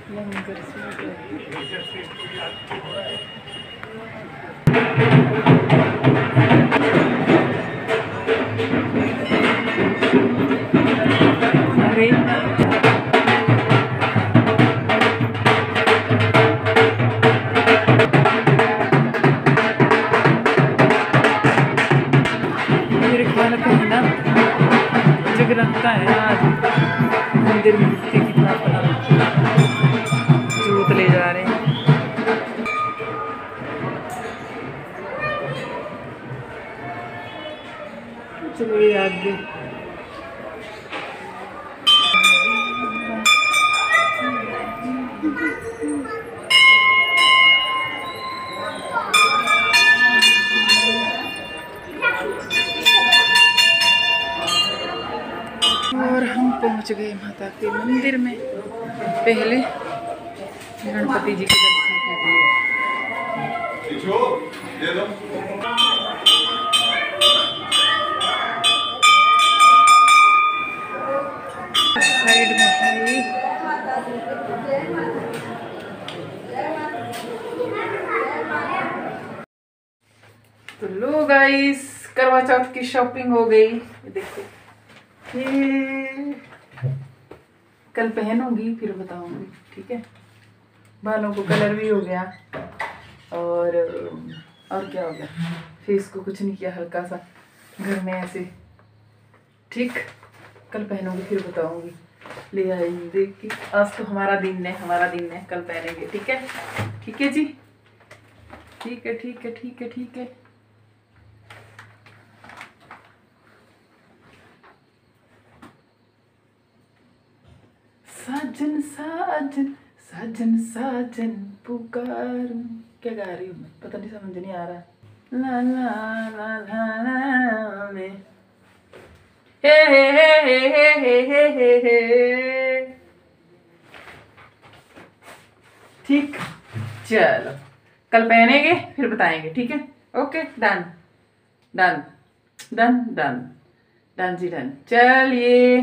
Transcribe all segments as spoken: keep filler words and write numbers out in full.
लंगर अरे मेरे ख्याल कहीं ना जगराता है आज मंदिर में। कितना बड़ा जोत ले जा रहे हैं। चलिए आगे और हम पहुंच गए माता के मंदिर में। पहले गणपति जी के दर्शन कर लिए। साइड में है तो लो गाइस, करवा चौथ की शॉपिंग हो गई। देखो ये कल पहनूंगी फिर बताऊंगी, ठीक है। बालों को कलर भी हो गया और और क्या हो गया, फेस को कुछ नहीं किया, हल्का सा घर में ऐसे, ठीक। कल पहनूंगी फिर बताऊंगी। ले आएंगे देख के। आज तो हमारा दिन है, हमारा दिन है, कल पहनेंगे, ठीक है। ठीक है जी, ठीक है ठीक है ठीक है ठीक है। साजन साजन साजन साजन पुकारूं। क्या गा रही हूँ मैं, पता नहीं, समझ नहीं आ रहा। ला ला ला ला ला में हे हे हे हे हे हे हे हे। ठीक, चलो कल पहनेंगे फिर बताएंगे, ठीक है। Okay, done done done done done जी डन। चलिए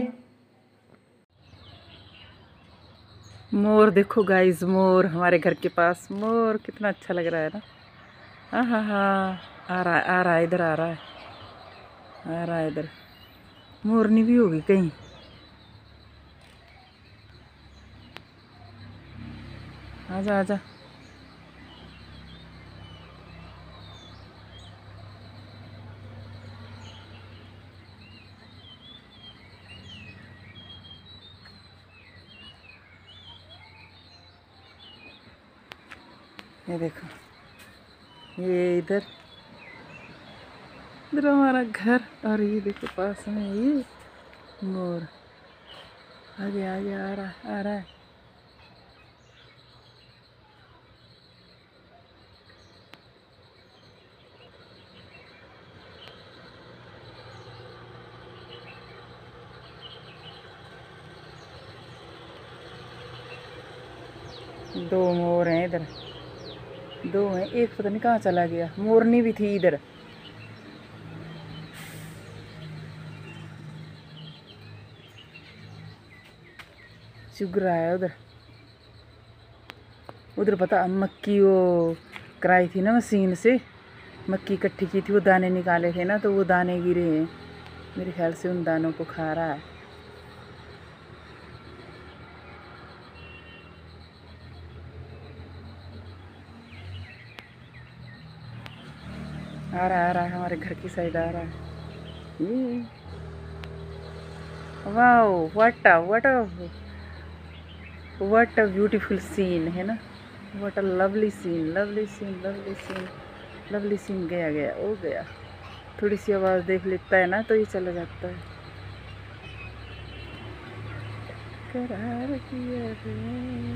मोर देखो गाइस, मोर हमारे घर के पास मोर, कितना अच्छा लग रहा है ना। हाँ हाँ हाँ, आ रहा है आ रहा है इधर आ रहा है आ रहा है इधर। मोरनी भी होगी कहीं। आजा आजा। ये देखो, ये इधर इधर हमारा घर, और ये देखो पास में ये मोर। आगे आगे आ रहा है आ रहा है। दो मोर हैं इधर, दो हैं, एक पता नहीं कहाँ चला गया। मोरनी भी थी इधर। चुग रहा है उधर। उधर पता मक्की वो कराई थी ना मशीन से, मक्की इकट्ठी की थी, वो दाने निकाले थे ना, तो वो दाने गिरे हैं। मेरे ख्याल से उन दानों को खा रहा है। आ रहा आ रहा है हमारे घर की साइड आ रहा है ये। Wow, what a what a what a beautiful scene है ना। What a lovely scene lovely scene lovely scene lovely scene. गया गया हो गया। थोड़ी सी आवाज़ देख लेता है ना तो ये चला जाता है। करार किया रे